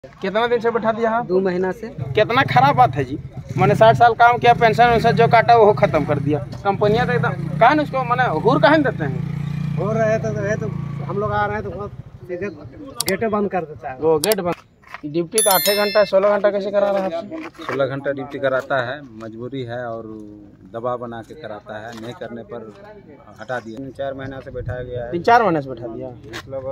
कितना दिन से बैठा दिया है? 2 महीना से। कितना खराब बात है जी। मैंने 60 साल काम किया, पेंशन वेंशन जो काटा वो खत्म कर दिया। कंपनियां तो एकदम कहा ना उसको मैंने हुर कहा देते हैं। हो रहे तो हम लोग आ रहे हैं तो सीधे गेट बंद कर देता है। वो गेट बंद। ड्यूटी तो 8 घंटा 16 घंटा कैसे करा रहा है आपसे? 16 घंटा ड्यूटी कराता है, मजबूरी है और दबाव बना के कराता है। नहीं करने पर हटा दिया। 3-4 महीना से बैठाया गया है। 3-4 महीने से बैठा दिया, मतलब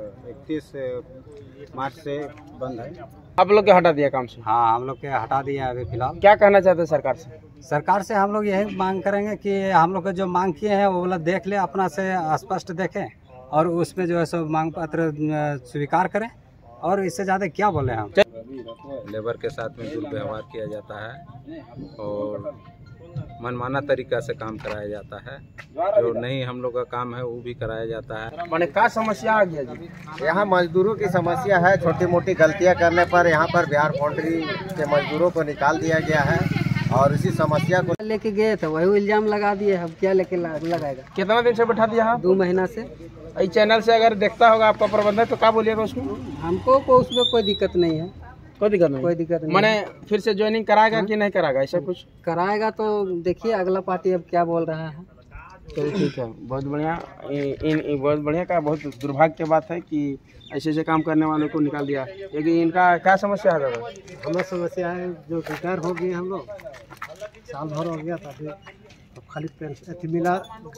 31 मार्च से बंद है। आप लोग के हटा दिया काम से? हाँ, हम लोग के हटा दिया है अभी फिलहाल। क्या कहना चाहते हैं सरकार से? सरकार से हम लोग यही मांग करेंगे कि हम लोग जो मांग किए हैं वो वाला देख ले, अपना से स्पष्ट देखें और उसमें जो है सो मांग पत्र स्वीकार करें। और इससे ज़्यादा क्या बोले हम। लेबर के साथ में दुर्व्यवहार किया जाता है और मनमाना तरीका से काम कराया जाता है। जो नहीं हम लोग का काम है वो भी कराया जाता है। मैंने क्या समस्या आ गया जी? यहाँ मजदूरों की समस्या है। छोटी मोटी गलतियाँ करने पर यहाँ पर बिहार फाउंड्री के मजदूरों को निकाल दिया गया है और इसी समस्या को लेके गए थे, वही इल्जाम लगा दिए। अब क्या लेके लगाएगा? कितना दिन से बैठा दिया है? 2 महीना से। इस चैनल से अगर देखता होगा आपका प्रबंधक तो क्या बोलिएगा उसको? हमको उसमें कोई दिक्कत नहीं है। कोई दिक्कत नहीं? कोई दिक्कत नहीं। मैंने फिर से ज्वाइनिंग कराएगा कि नहीं कराएगा, ऐसा कुछ कराएगा तो देखिए अगला पार्टी अब क्या बोल रहा है। चलिए ठीक है, बहुत बढ़िया। बहुत बढ़िया का बहुत दुर्भाग्य की बात है कि ऐसे ऐसे काम करने वालों को निकाल दिया। लेकिन इनका क्या समस्या है दादा? हमारा समस्या है जो रिटायर हो गए हम लोग, साल भर हो गया था, फिर अब खाली पेंशन मिला,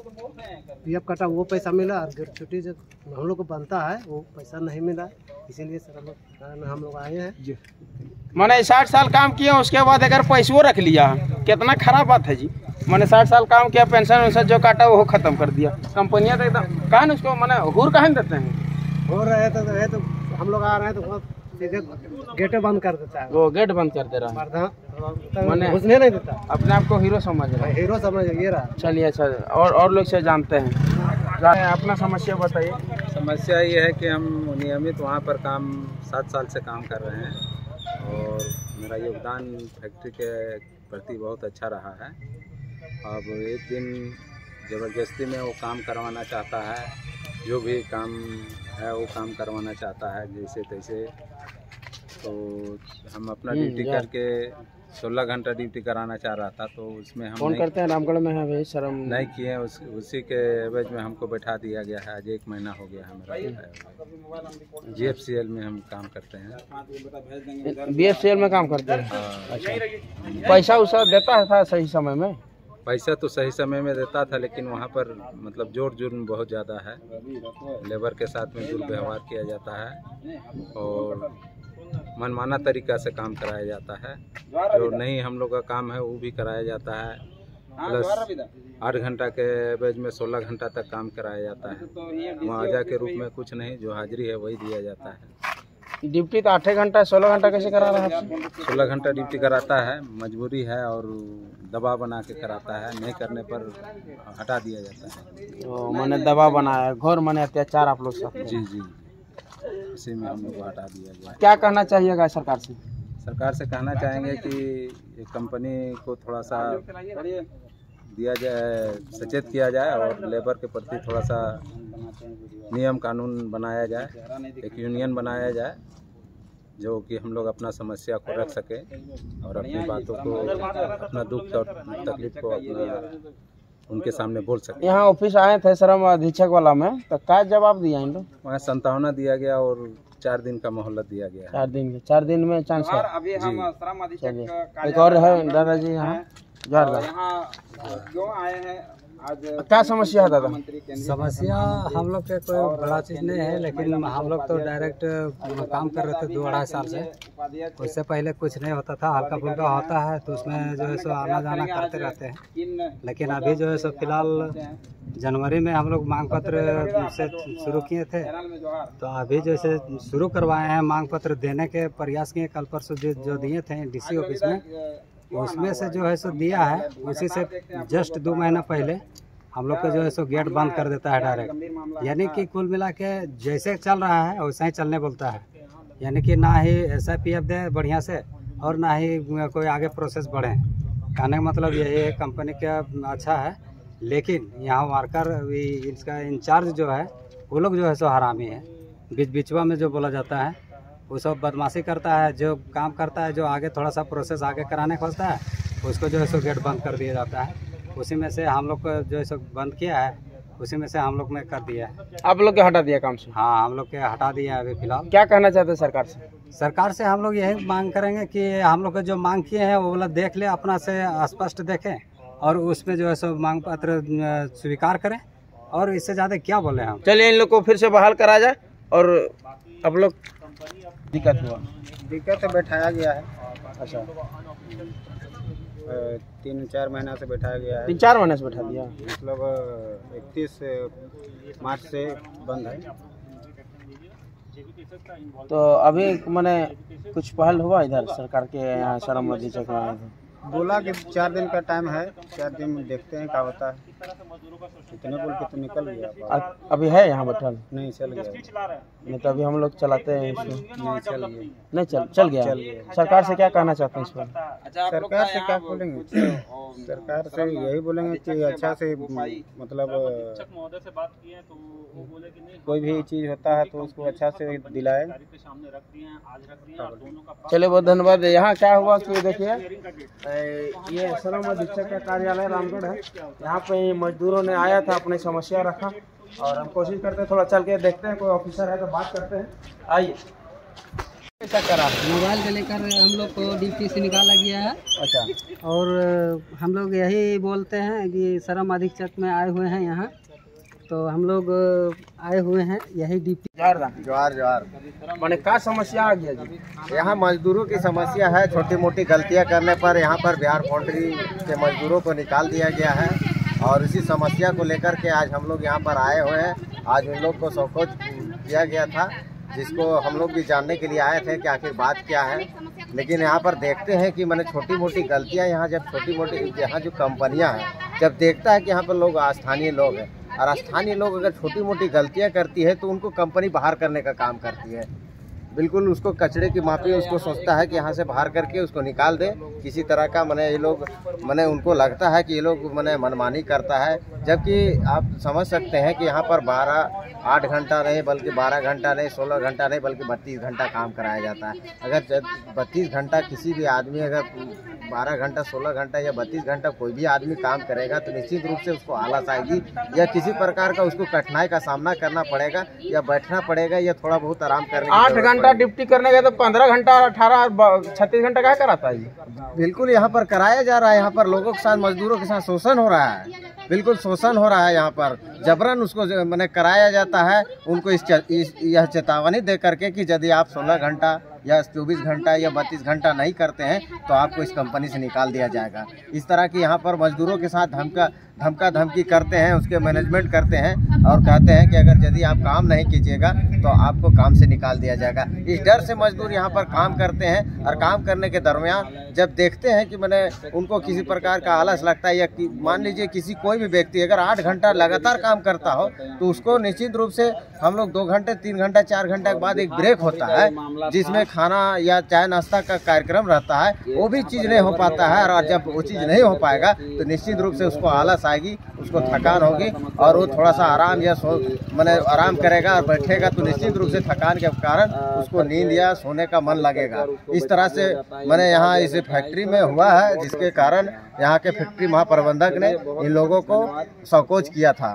पीएफ कटा वो पैसा मिला और ग्रेच्युटी जो हम लोग को बनता है वो पैसा नहीं मिला। इसीलिए सर हम लोग आए हैं। मैंने 60 साल काम किया, उसके बाद अगर पैसों रख लिया, कितना खराब बात है जी। मैंने 60 साल काम किया, पेंशन वेंशन जो काटा वो खत्म कर दिया। कंपनियां तो एकदम कहा ना उसको मैंने हुर कहा देते हैं। हो रहे तो हम लोग आ रहे हैं तो सीधे गेट बंद कर देता है। वो गेट बंद कर दे रहा है, मैंने घुसने नहीं देता। अपने आप को हीरो समझ रहा है। हीरो समझ ये रहा। चलिए अच्छा, और लोग से जानते हैं। अपना समस्या बताइए। समस्या ये है कि हम नियमित वहाँ पर काम 7 साल से काम कर रहे हैं और मेरा योगदान फैक्ट्री के प्रति बहुत अच्छा रहा है। अब एक दिन ज़बरदस्ती में वो काम करवाना चाहता है, जो भी काम है वो काम करवाना चाहता है जैसे तैसे। तो हम अपना ड्यूटी करके 16 घंटा ड्यूटी कराना चाह रहा था, तो उसमें हम फोन करते हैं रामगढ़ में है भाई, शर्म नहीं किए। उसी के एवज में हमको बैठा दिया गया है। आज 1 महीना हो गया है मेरा। GFCL में हम काम करते हैं। BFCL में काम करते हैं? अच्छा, पैसा उसा देता था सही समय में? पैसा तो सही समय में देता था, लेकिन वहाँ पर मतलब जोर जुर्म बहुत ज़्यादा है। लेबर के साथ में दुर्व्यवहार किया जाता है और मनमाना तरीका से काम कराया जाता है। जो नहीं हम लोग का काम है वो भी कराया जाता है। प्लस 8 घंटा के एवरेज में 16 घंटा तक काम कराया जाता है। मुआवजा के रूप में कुछ नहीं, जो हाजिरी है वही दिया जाता है। ड्यूटी तो 8 घंटा 16 घंटा कैसे करा रहा है आपसे? 16 घंटा ड्यूटी कराता है, मजबूरी है और दबाव बना के कराता है। नहीं करने पर हटा दिया जाता है। मैंने दबाव बनाया, घोर मैंने अत्याचार आप लोग साथ। जी जी, इसी में हम लोग को हटा दिया गया। क्या कहना चाहिएगा सरकार से? सरकार से कहना चाहेंगे कि ये कंपनी को थोड़ा सा दिया जाए, सचेत किया जाए और लेबर के प्रति थोड़ा सा नियम कानून बनाया जाए। एक यूनियन बनाया जाए जो कि हम लोग अपना समस्या को रख सके और अपनी बातों को, अपना दुख और तकलीफ को अपना उनके सामने बोल सके। यहाँ ऑफिस आए थे श्रम अधीक्षक वाला में, तो क्या जवाब दिया इन लोग? वहाँ संतावना दिया गया और 4 दिन का मोहलत दिया गया। 4 दिन में चांस है। अभी हम श्रम अधीक्षक एक और है दादाजी यहाँ क्यों आए हैं आज? क्या समस्या है दादा? समस्या हम लोग के कोई बड़ा चीज़ नहीं है, लेकिन हम लोग तो डायरेक्ट काम कर रहे थे 2-2.5 साल से। उससे पहले कुछ नहीं होता था, हल्का फुल्का होता है तो उसमें जो है सो आना जाना करते रहते हैं। लेकिन अभी जो है सो फिलहाल जनवरी में हम लोग मांग पत्र से शुरू किए थे, तो अभी जैसे शुरू करवाए हैं मांग पत्र देने के प्रयास किए। कल परसों जो दिए थे DC ऑफिस में, उसमें से जो है सो दिया है। उसी से जस्ट 2 महीना पहले हम लोग का जो है सो गेट बंद कर देता है डायरेक्ट। यानी कि कुल मिला के जैसे चल रहा है वैसा ही चलने बोलता है। यानी कि ना ही SIPF दे बढ़िया से और ना ही कोई आगे प्रोसेस बढ़े। कहने का मतलब यही है कंपनी का अच्छा है, लेकिन यहाँ वर्कर इसका इंचार्ज जो है वो लोग जो है सो हरामी है। बीचवा में जो बोला जाता है वो सब बदमाशी करता है। जो काम करता है, जो आगे थोड़ा सा प्रोसेस आगे कराने खोजता है, उसको जो है सो गेट बंद कर दिया जाता है। उसी में से हम लोग को जो है सो बंद किया है, उसी में से हम लोग ने कर दिया है। आप लोग के हटा दिया काम से? हाँ, हम लोग के हटा दिया है अभी फिलहाल। क्या कहना चाहते हैं सरकार से? सरकार से हम लोग यही मांग करेंगे कि हम लोग को जो मांग किए हैं वो वाला देख ले, अपना से स्पष्ट देखें और उसमें जो है सो मांग पत्र स्वीकार करें, और इससे ज़्यादा क्या बोले हम। चलिए इन लोग को फिर से बहाल करा जाए। और आप लोग दिक्कत हुआ? दिक्कत बैठाया गया है। अच्छा, 3-4 महीना से बैठाया गया है। 3-4 महीने से बैठा दिया? मतलब 31 मार्च से बंद है। तो अभी मैंने कुछ पहल हुआ इधर सरकार के यहाँ श्रम अधीक्षक आए थे? बोला कि 4 दिन का टाइम है, 4 दिन में देखते हैं क्या होता है। इतने बोल के तो निकल गया। अभी है यहाँ बैठल? नहीं, चल गया। नहीं तो अभी हम लोग चलाते हैं इसको। नहीं, चल गया। नहीं चल गया। सरकार से क्या कहना चाहते हैं इस पर? सरकार से क्या बोलेंगे? सरकार से यही बोलेंगे कि अच्छा से मतलब कोई भी चीज़ होता है तो उसको अच्छा से दिलाए। चलिए, बहुत धन्यवाद। यहाँ क्या हुआ कि देखिए, ये श्रम अधीक्षक का कार्यालय रामगढ़ है। यहाँ पे मजदूरों ने आया था, अपनी समस्या रखा, और हम कोशिश करते हैं थोड़ा चल के देखते हैं, कोई ऑफिसर है तो बात करते हैं। आइए। कैसा करा? मोबाइल को लेकर हम लोग को ड्यूटी से निकाला गया है। अच्छा, और हम लोग यही बोलते हैं कि श्रम अधीक्षक में आए हुए हैं यहाँ, तो हम लोग आए हुए हैं यही ड्यूटी। जोहार। मैंने क्या समस्या आ गया जी? यहाँ मजदूरों की समस्या है। छोटी मोटी गलतियाँ करने पर यहाँ पर बिहार फाउंड्री के मजदूरों को निकाल दिया गया है, और इसी समस्या को लेकर के आज हम लोग यहाँ पर आए हुए हैं। आज उन लोग को शौकोज किया गया था, जिसको हम लोग भी जानने के लिए आए थे कि आखिर बात क्या है। लेकिन यहाँ पर देखते हैं कि मैंने छोटी मोटी गलतियाँ यहाँ जब छोटी मोटी यहाँ जो कंपनियाँ हैं, जब देखता है कि यहाँ पर लोग स्थानीय लोग हैं, और स्थानीय लोग अगर छोटी मोटी गलतियाँ करती है तो उनको कंपनी बाहर करने का काम करती है। बिल्कुल उसको कचड़े की माफी उसको सोचता है कि यहाँ से बाहर करके उसको निकाल दे किसी तरह का। मैंने ये लोग उनको लगता है कि ये लोग मनमानी करता है, जबकि आप समझ सकते हैं कि यहाँ पर 8 घंटा नहीं बल्कि 12 घंटा नहीं, 16 घंटा नहीं बल्कि 32 घंटा काम कराया जाता है। अगर 32 घंटा किसी भी आदमी अगर 12 घंटा, 16 घंटा या 32 घंटा कोई भी आदमी काम करेगा तो निश्चित रूप से उसको आलस आएगी, या किसी प्रकार का उसको कठिनाई का सामना करना पड़ेगा, या बैठना पड़ेगा, या थोड़ा बहुत आराम करने। 8 घंटा ड्यूटी करने गए तो 15 घंटा, 36 घंटा क्या कराता है? बिल्कुल यहाँ पर कराया जा रहा है। यहाँ पर लोगों के साथ, मजदूरों के साथ शोषण हो रहा है। बिल्कुल शोषण हो रहा है। यहाँ पर जबरन उसको मैंने कराया जाता है। उनको यह चेतावनी दे करके कि यदि आप 16 घंटा या 24 घंटा या 32 घंटा नहीं करते हैं तो आपको इस कंपनी से निकाल दिया जाएगा। इस तरह की यहाँ पर मजदूरों के साथ धमका धमकी करते हैं, उसके मैनेजमेंट करते हैं, और कहते हैं कि अगर यदि आप काम नहीं कीजिएगा तो आपको काम से निकाल दिया जाएगा। इस डर से मजदूर यहाँ पर काम करते हैं, और काम करने के दरमियान जब देखते हैं कि मैंने उनको किसी प्रकार का आलस लगता है, या मान लीजिए किसी कोई भी व्यक्ति अगर 8 घंटा लगातार काम करता हो तो उसको निश्चित रूप से हम लोग 2 घंटे, 3 घंटा, 4 घंटे के बाद एक ब्रेक होता है, जिसमें खाना या चाय नाश्ता का कार्यक्रम रहता है। वो भी चीज़ नहीं हो पाता है, और जब वो चीज़ नहीं हो पाएगा तो निश्चित रूप से उसको आलस आएगी, उसको थकान होगी, और वो थोड़ा सा आराम या आराम करेगा और बैठेगा तो निश्चित रूप से थकान के कारण उसको नींद या सोने का मन लगेगा। इस तरह से मैंने यहाँ इस फैक्ट्री में हुआ है, जिसके कारण यहाँ के फैक्ट्री महाप्रबंधक ने इन लोगों को शौकोज किया था।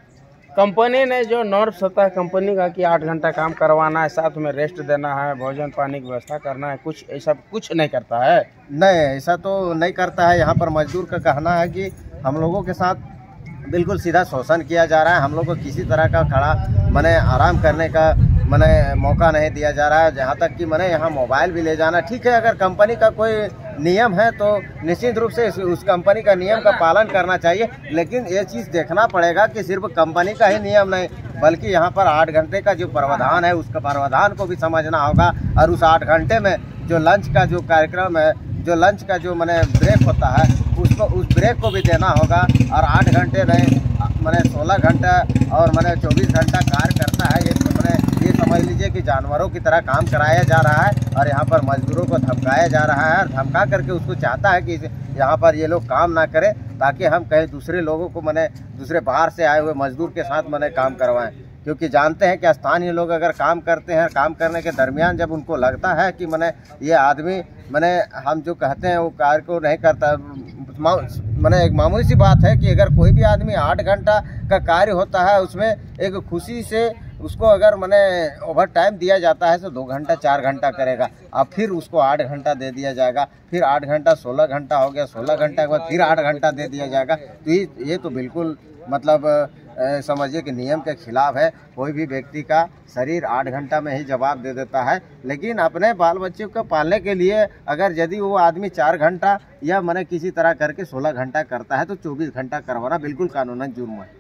कंपनी ने जो नॉर्म्स होता है कंपनी का कि 8 घंटा काम करवाना है, साथ में रेस्ट देना है, भोजन पानी की व्यवस्था करना है, कुछ ऐसा कुछ नहीं करता है। नहीं, ऐसा तो नहीं करता है। यहाँ पर मजदूर का कहना है कि हम लोगों के साथ बिल्कुल सीधा शोषण किया जा रहा है। हम लोग को किसी तरह का आराम करने का मौका नहीं दिया जा रहा है। जहाँ तक कि यहाँ मोबाइल भी ले जाना ठीक है, अगर कंपनी का कोई नियम है तो निश्चित रूप से उस कंपनी का नियम का पालन करना चाहिए, लेकिन ये चीज़ देखना पड़ेगा कि सिर्फ कंपनी का ही नियम नहीं, बल्कि यहाँ पर 8 घंटे का जो प्रावधान है उसका प्रावधान को भी समझना होगा, और उस 8 घंटे में जो लंच का जो कार्यक्रम है, जो लंच का जो ब्रेक होता है, उसको उस ब्रेक को भी देना होगा। और 8 घंटे नहीं 16 घंटा और 24 घंटा कार्य करता है। ये समझ लीजिए कि जानवरों की तरह काम कराया जा रहा है, और यहाँ पर मजदूरों को धमकाया जा रहा है, और धमका करके उसको चाहता है कि यहाँ पर ये लोग काम ना करें, ताकि हम कहीं दूसरे लोगों को दूसरे बाहर से आए हुए मजदूर के साथ काम करवाएं। क्योंकि जानते हैं कि स्थानीय लोग अगर काम करते हैं, काम करने के दरमियान जब उनको लगता है कि मैंने ये आदमी मैंने हम जो कहते हैं वो कार्य को नहीं करता, मैंने एक मामूली सी बात है कि अगर कोई भी आदमी 8 घंटा का कार्य होता है उसमें एक खुशी से उसको अगर मैंने ओवर टाइम दिया जाता है तो 2 घंटा 4 घंटा करेगा, अब फिर उसको 8 घंटा दे दिया जाएगा, फिर 8 घंटा 16 घंटा हो गया, 16 घंटा के बाद फिर 8 घंटा दे दिया जाएगा। तो ये तो बिल्कुल मतलब समझिए कि नियम के खिलाफ है। कोई भी व्यक्ति का शरीर 8 घंटा में ही जवाब दे देता है, लेकिन अपने बाल बच्चों को पालने के लिए अगर यदि वो आदमी 4 घंटा या मैंने किसी तरह करके 16 घंटा करता है तो 24 घंटा करवाना बिल्कुल कानूनन जुर्म है।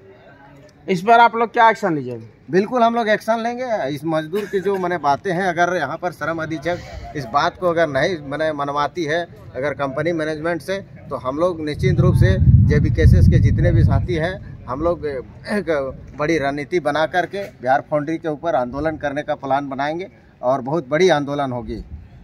इस पर आप लोग क्या एक्शन लीजिएगा? बिल्कुल हम लोग एक्शन लेंगे। इस मजदूर की जो मैंने बातें हैं, अगर यहाँ पर श्रम अधीक्षक इस बात को अगर नहीं मैंने मनवाती है अगर कंपनी मैनेजमेंट से, तो हम लोग निश्चित रूप से JBKCS के जितने भी साथी हैं हम लोग एक बड़ी रणनीति बना करके बिहार फाउंड्री के ऊपर आंदोलन करने का प्लान बनाएंगे और बहुत बड़ी आंदोलन होगी।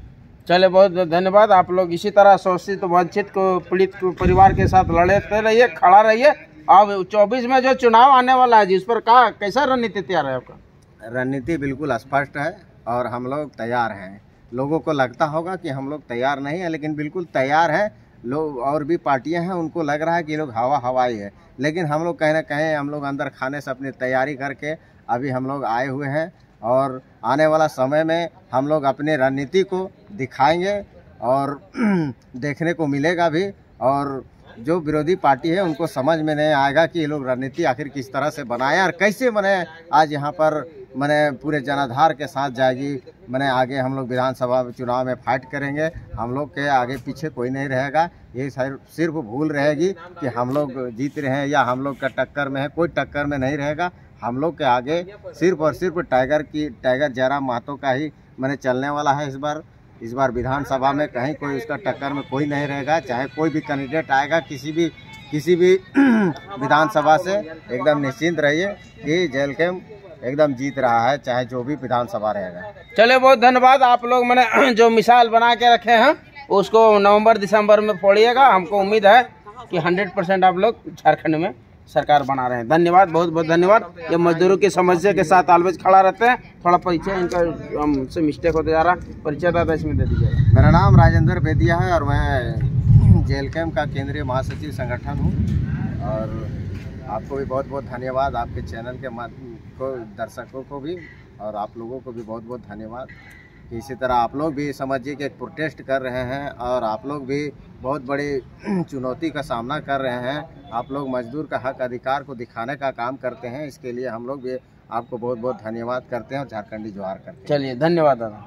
चलिए, बहुत धन्यवाद। आप लोग इसी तरह शोषित वंचित को पीड़ित परिवार के साथ लड़ते रहिए, खड़ा रहिए। अब 24 में जो चुनाव आने वाला है जिस पर कैसा रणनीति तैयार है आपका? रणनीति बिल्कुल स्पष्ट है और हम लोग तैयार हैं। लोगों को लगता होगा कि हम लोग तैयार नहीं हैं, लेकिन बिल्कुल तैयार हैं। लोग और भी पार्टियां हैं उनको लग रहा है कि लोग हवाई है, लेकिन हम लोग कहीं ना कहीं हम लोग अंदर खाने से अपनी तैयारी करके अभी हम लोग आए हुए हैं और आने वाला समय में हम लोग अपनी रणनीति को दिखाएंगे और देखने को मिलेगा भी। और जो विरोधी पार्टी है उनको समझ में नहीं आएगा कि ये लोग रणनीति आखिर किस तरह से बनाए और कैसे मैंने आज यहाँ पर मैंने पूरे जनाधार के साथ जाएगी। मैंने आगे हम लोग विधानसभा चुनाव में फाइट करेंगे, हम लोग के आगे पीछे कोई नहीं रहेगा। ये सिर्फ भूल रहेगी कि हम लोग जीत रहे हैं या हम लोग का टक्कर में है, कोई टक्कर में नहीं रहेगा। हम लोग के आगे सिर्फ और सिर्फ टाइगर जयराम महतो का ही मैंने चलने वाला है। इस बार विधानसभा में कहीं कोई उसका टक्कर में कोई नहीं रहेगा। चाहे कोई भी कैंडिडेट आएगा किसी भी विधानसभा से, एकदम निश्चिंत रहिए कि जेल कैंप एकदम जीत रहा है, चाहे जो भी विधानसभा रहेगा। चलिए, बहुत धन्यवाद। आप लोग मैंने जो मिसाल बना के रखे हैं उसको नवंबर दिसंबर में फोड़िएगा। हमको उम्मीद है कि 100% आप लोग झारखंड में सरकार बना रहे हैं। धन्यवाद, बहुत बहुत धन्यवाद। ये मजदूरों की समस्या के साथ ऑलवेज खड़ा रहते हैं। थोड़ा परिचय इनका हमसे मिस्टेक होते जा रहा है, परिचय दादा इसमें दे दीजिएगा। मेरा नाम राजेंद्र बेदिया है और मैं जेल कैंप का केंद्रीय महासचिव संगठन हूँ। और आपको भी बहुत बहुत धन्यवाद, आपके चैनल के को दर्शकों को भी और आप लोगों को भी बहुत बहुत धन्यवाद। इसी तरह आप लोग भी समझिए कि एक प्रोटेस्ट कर रहे हैं और आप लोग भी बहुत बड़ी चुनौती का सामना कर रहे हैं। आप लोग मजदूर का हक अधिकार को दिखाने का काम करते हैं, इसके लिए हम लोग भी आपको बहुत बहुत धन्यवाद करते हैं और झारखंडी जोहार करते हैं। चलिए, धन्यवाद दादा।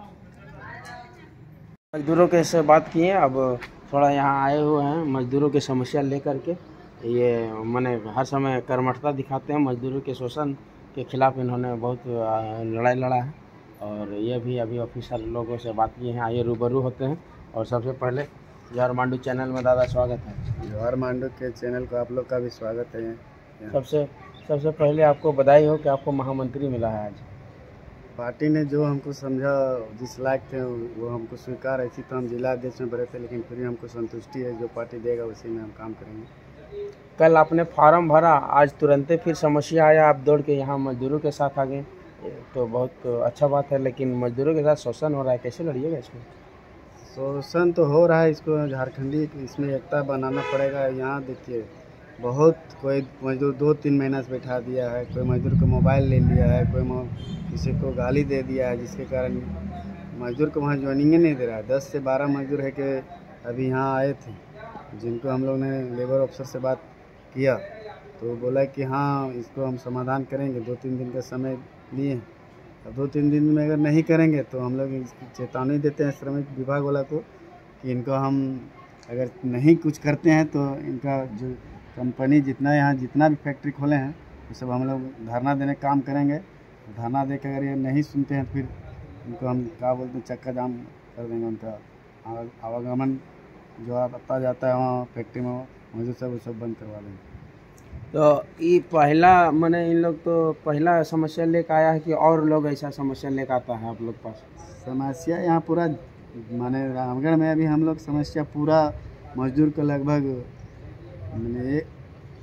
मजदूरों के से बात किए, अब थोड़ा यहाँ आए हुए हैं मजदूरों की समस्या लेकर के। ये मैंने हर समय कर्मठता दिखाते हैं, मजदूरों के शोषण के खिलाफ इन्होंने बहुत लड़ाई लड़ा है और ये भी अभी ऑफिसर लोगों से बात किए हैं, आइए रूबरू होते हैं। और सबसे पहले जवाहर मांडू चैनल में दादा स्वागत है। जवाहर मांडू के चैनल को आप लोग का भी स्वागत है। सबसे पहले आपको बधाई हो कि आपको महामंत्री मिला है आज। पार्टी ने जो हमको समझा जिस लायक थे वो हमको स्वीकार, ऐसी तो हम जिला अध्यक्ष में बड़े थे, लेकिन फिर भी हमको संतुष्टि है, जो पार्टी देगा उसी में हम काम करेंगे। कल आपने फॉर्म भरा, आज तुरंत फिर समस्या आया, आप दौड़ के यहाँ मजदूरों के साथ आ गए, तो बहुत अच्छा बात है। लेकिन मजदूरों के साथ शोषण हो रहा है, कैसे लड़िएगा इसमें? शोषण तो हो रहा है, इसको झारखंडी इसमें एकता बनाना पड़ेगा। यहाँ देखिए बहुत कोई मजदूर 2-3 महीना से बैठा दिया है, कोई मजदूर को मोबाइल ले लिया है, कोई किसी को गाली दे दिया है, जिसके कारण मजदूर को वहाँ ज्वाइनिंग नहीं दे रहा है। 10 से 12 मजदूर है कि अभी यहाँ आए थे, जिनको हम लोग ने लेबर ऑफिसर से बात किया तो बोला कि हाँ इसको हम समाधान करेंगे। 2-3 दिन का समय लिए, अब 2-3 दिन में अगर नहीं करेंगे तो हम लोग इसकी चेतावनी देते हैं श्रमिक विभाग वाला को कि इनको हम अगर नहीं कुछ करते हैं तो इनका जो कंपनी जितना भी फैक्ट्री खोले हैं वो सब हम लोग धरना देने काम करेंगे। धरना देकर अगर ये नहीं सुनते हैं तो फिर इनको हम क्या बोलते हैं चक्का जाम कर देंगे। उनका आवागमन जो आता जाता है वहाँ फैक्ट्री में मजदूर सब वो सब बंद करवा देंगे। तो ये पहला मैंने इन लोग तो पहला समस्या लेकर आया है कि और लोग ऐसा समस्या लेकर आता है आप लोग पास? समस्या यहाँ पूरा माने रामगढ़ में अभी हम लोग समस्या पूरा मजदूर को लगभग मैंने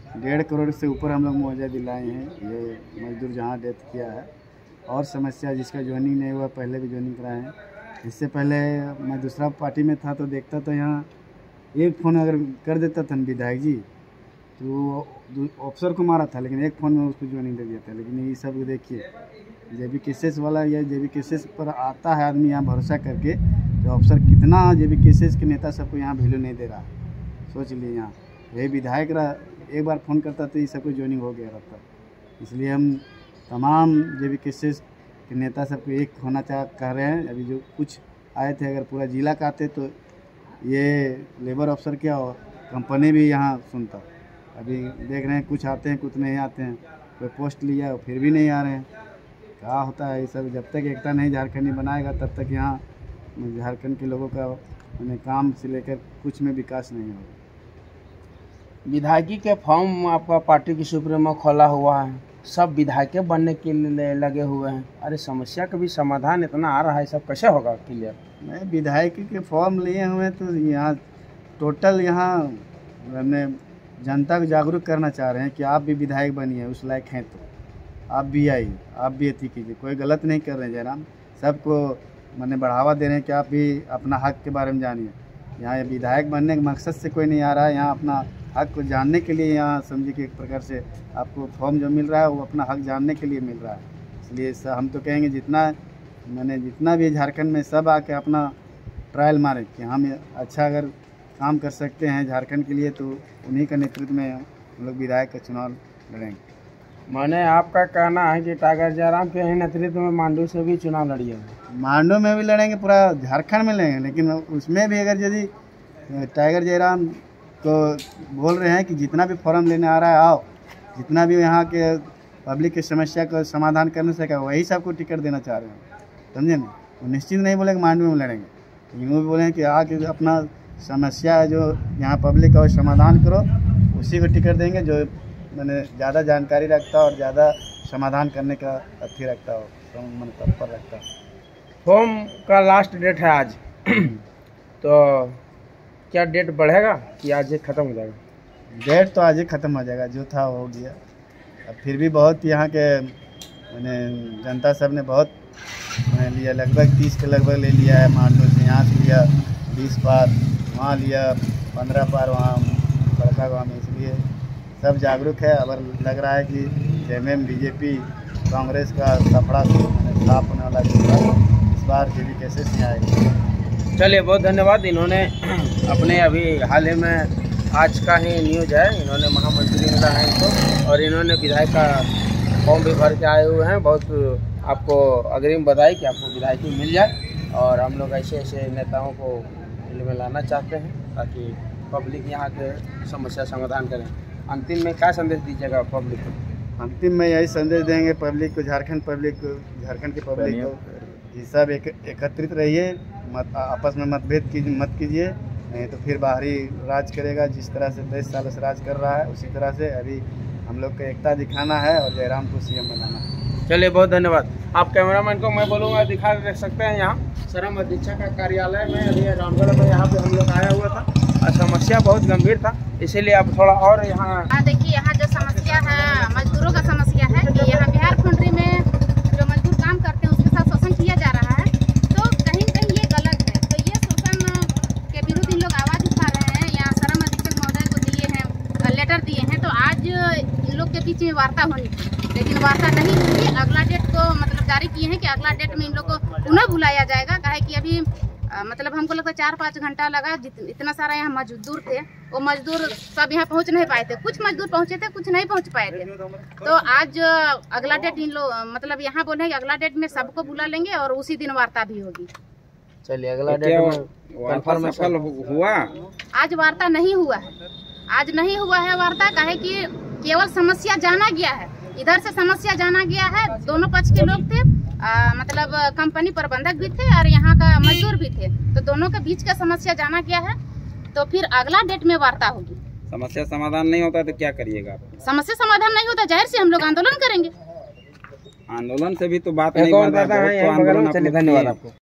1.5 करोड़ से ऊपर हम लोग मुआवजा दिलाए हैं ये मजदूर जहाँ डेथ किया है। और समस्या जिसका ज्वाइनिंग नहीं हुआ पहले भी ज्वाइनिंग कराए हैं। इससे पहले मैं दूसरा पार्टी में था तो देखता था यहाँ एक फ़ोन अगर कर देता था विधायक जी तो अफसर को मारा था, लेकिन एक फ़ोन में उसको ज्वाइनिंग दे दिया था। लेकिन ये सब देखिए जेबी केसेस वाला या जेबी केसेस पर आता है आदमी यहाँ भरोसा करके, तो अफसर कितना जेबी केसेस के नेता सबको यहाँ वैल्यू नहीं दे रहा है। सोच लिए यहाँ यही विधायक एक बार फ़ोन करता तो ये सबको ज्वाइनिंग हो गया रहता। इसलिए हम तमाम जेबी केसेस के नेता सबको एक होना कह रहे हैं। अभी जो कुछ आए थे अगर पूरा जिला का आते तो ये लेबर अफसर क्या और कंपनी भी यहाँ सुनता। अभी देख रहे हैं कुछ आते हैं कुछ नहीं आते हैं, कोई पोस्ट लिया फिर भी नहीं आ रहे हैं। क्या होता है ये सब, जब तक एकता नहीं झारखंडी बनाएगा तब तक यहाँ झारखंड के लोगों का काम से लेकर कुछ में विकास नहीं होगा। विधायकी के फॉर्म आपका पार्टी की सुप्रीमो खोला हुआ है, सब विधायक बनने के लिए लगे हुए हैं। अरे समस्या का भी समाधान इतना आ रहा है, सब कैसे होगा क्लियर? नहीं, विधायकी के फॉर्म लिए हुए हैं तो यहाँ टोटल यहाँ हमने जनता को जागरूक करना चाह रहे हैं कि आप भी विधायक बनिए, उस लायक हैं तो आप भी आइए, आप भी अति कीजिए। कोई गलत नहीं कर रहे हैं जयराम, सबको मैंने बढ़ावा दे रहे हैं कि आप भी अपना हक के बारे में जानिए। यहाँ विधायक बनने के मकसद से कोई नहीं आ रहा है, यहाँ अपना हक को जानने के लिए यहाँ समझिए कि एक प्रकार से आपको फॉर्म जो मिल रहा है वो अपना हक जानने के लिए मिल रहा है। इसलिए हम तो कहेंगे जितना भी झारखंड में सब आके अपना ट्रायल मारें कि हम अच्छा अगर काम कर सकते हैं झारखंड के लिए तो उन्हीं का नेतृत्व में हम लोग विधायक का चुनाव लड़ेंगे। माने आपका कहना है कि टाइगर जयराम के नेतृत्व में मांडू से भी चुनाव लड़िए? मांडू में भी लड़ेंगे, पूरा झारखंड में लड़ेंगे, लेकिन उसमें भी अगर यदि टाइगर जयराम को बोल रहे हैं कि जितना भी फॉर्म लेने आ रहा है आओ, जितना भी यहाँ के पब्लिक की समस्या का समाधान करने से क्या वही सबको टिकट देना चाह रहे हैं, समझे ना। वो निश्चित नहीं बोलेंगे मांडू में लड़ेंगे, लेकिन वो भी बोलेंगे कि आके अपना समस्या जो यहाँ पब्लिक का समाधान करो, उसी को टिकट देंगे जो मैंने ज़्यादा जानकारी रखता और ज़्यादा समाधान करने का अथी रखता हो, मन तत्पर रखता हो। फॉर्म का लास्ट डेट है आज तो क्या डेट बढ़ेगा कि आज ही ख़त्म हो जाएगा? डेट तो आज ही ख़त्म हो जाएगा, जो था हो गया। अब फिर भी बहुत यहाँ के मैंने जनता सब ने बहुत लिया, लगभग 30 के लगभग ले लिया है। मांडू से यहाँ से लिया 20 पार, वहाँ लिया 15 पार वहाँ बड़का गाँव में। इसलिए सब जागरूक है। अब लग रहा है कि जेएमएम बीजेपी कांग्रेस का कपड़ा साफ होने वाला इस बार जेबी कैसे से आएगा। चलिए बहुत धन्यवाद। इन्होंने अपने अभी हाल ही में आज का ही न्यूज़ है, इन्होंने महामंत्री मिला है इनको और इन्होंने विधायक का फॉर्म भी भर के आए हुए हैं। बहुत आपको अग्रिम बधाई कि आपको विधायकी मिल जाए और हम लोग ऐसे ऐसे नेताओं को मिल में लाना चाहते हैं ताकि पब्लिक यहाँ के समस्या समाधान करें। अंतिम में क्या संदेश दीजिएगा पब्लिक को? अंतिम में यही संदेश देंगे पब्लिक को, झारखंड की पब्लिक को कि सब एकत्रित रहिए, आपस में मतभेद मत कीजिए, नहीं तो फिर बाहरी राज करेगा। जिस तरह से 23 सालों से राज कर रहा है उसी तरह से अभी हम लोग को एकता दिखाना है और जयराम को सीएम बनाना है। चलिए बहुत धन्यवाद। आप कैमरामैन को मैं बोलूँगा दिखा देख सकते हैं यहाँ श्रम अधीक्षक का कार्यालय में अभी रामगढ़ में यहाँ पे हम लोग आया हुआ था और समस्या बहुत गंभीर था, इसीलिए आप थोड़ा और यहाँ देखिए। यहाँ जो समस्या है मजदूरों का समस्या है कि यहाँ बिहार कंट्री में जो मजदूर काम करते हैं उसके साथ शोषण किया जा रहा है, तो कहीं कहीं ये गलत है। तो ये शोषण के विरुद्ध इन लोग आवाज़ उठा रहे हैं। यहाँ श्रम अधीक्षक महोदय को दिए हैं, लेटर दिए हैं, तो आज इन लोग के बीच में वार्ता होनी थी, लेकिन वार्ता नहीं हुई। अगला डेट को मतलब जारी किए हैं कि अगला डेट में इन लोग को पुनः बुलाया जाएगा। काहे कि अभी मतलब हमको लगता है 4-5 घंटा लगा। इतना सारा यहाँ मजदूर थे, वो मजदूर सब यहाँ पहुँच नहीं पाए थे। कुछ मजदूर पहुँचे थे, कुछ नहीं पहुँच पाए थे। तो आज अगला डेट इन लोग मतलब यहाँ बोले कि अगला डेट में सबको बुला लेंगे और उसी दिन वार्ता भी होगी। चलिए अगला डेट में सफल हुआ? आज वार्ता नहीं हुआ है, आज नहीं हुआ है वार्ता। काहे कि केवल समस्या जाना गया है, इधर से समस्या जाना गया है। दोनों पक्ष के लोग थे, मतलब कंपनी प्रबंधक भी थे और यहाँ का मजदूर भी थे, तो दोनों के बीच का समस्या जाना गया है। तो फिर अगला डेट में वार्ता होगी। समस्या समाधान नहीं होता तो क्या करिएगा आप? समस्या समाधान नहीं होता जाहिर से हम लोग आंदोलन करेंगे। आंदोलन से भी तो बात नहीं बन रहा है। धन्यवाद आपको।